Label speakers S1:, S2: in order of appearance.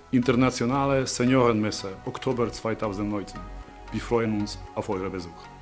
S1: Internationale Seniorenmesse, Oktober 2019. Wir freuen uns auf euren Besuch.